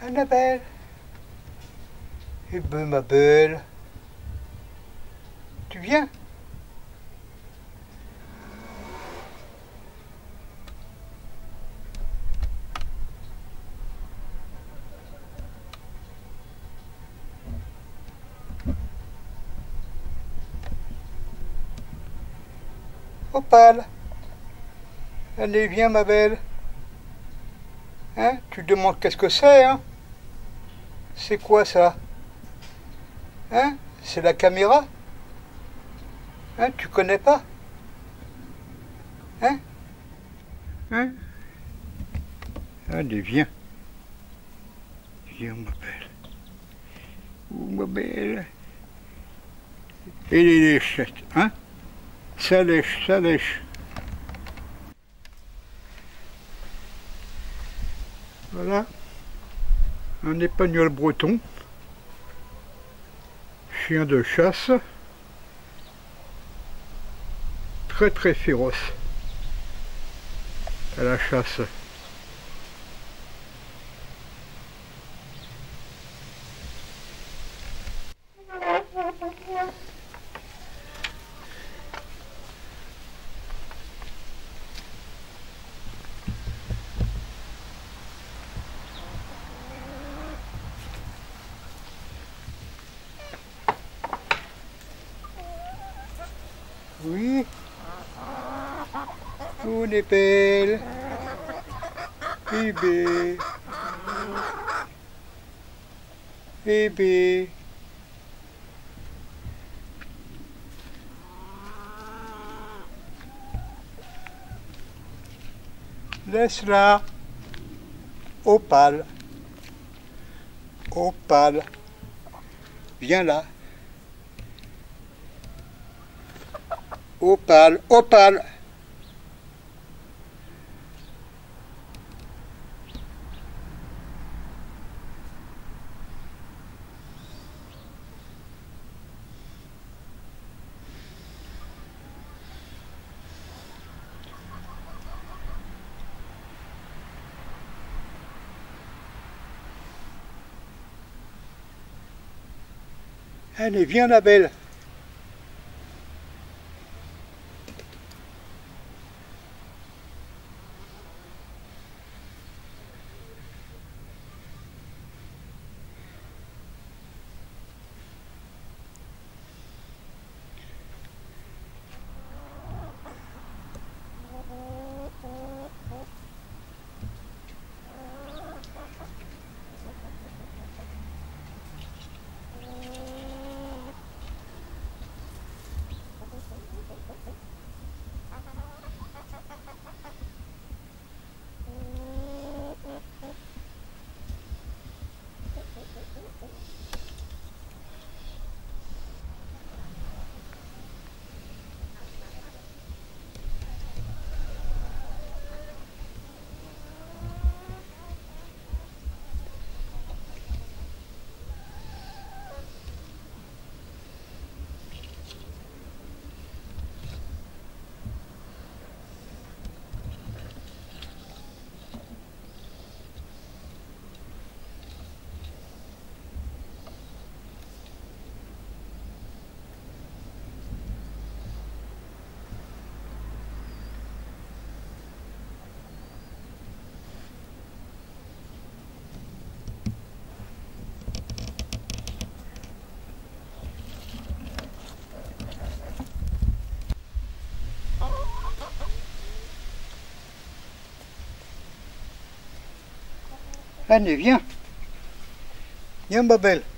Annabelle. Eh ben, ma belle. Tu viens? Opale. Allez, viens, ma belle. Hein? Tu te demandes qu'est-ce que c'est, hein? C'est quoi ça? Hein? C'est la caméra? Hein? Tu connais pas? Hein? Hein? Allez, viens. Viens, ma belle. Oh, ma belle. Et les léchettes, hein? Ça lèche, ça lèche. Voilà. Un épagnol breton. Chien de chasse. Très très féroce. À la chasse. Oui. On est belle. Bébé. Bébé. Laisse-la. Opale. Opale. Viens là. Opale. Opale. Allez, viens, la belle. Allez, viens. Viens, ma belle.